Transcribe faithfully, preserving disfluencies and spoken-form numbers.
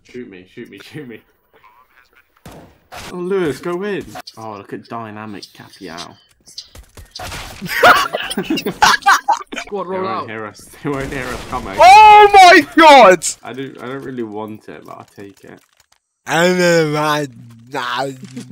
Shoot me, shoot me, shoot me. Oh, Lewis, go in. Oh, look at dynamic Capiao. Squad, roll they won't out. Hear us. They won't hear us coming. Oh my god! I don't. I don't really want it, but I'll take it.